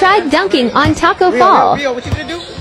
tried dunking on Taco Fall. Rio, what you gonna do?